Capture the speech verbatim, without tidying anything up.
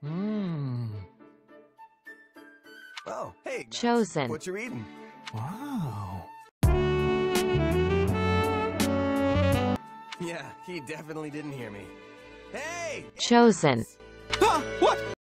Mmm. Oh, hey. Max. Chosen. What you reading? Wow. Yeah, he definitely didn't hear me. Hey! Chosen. Ah, what?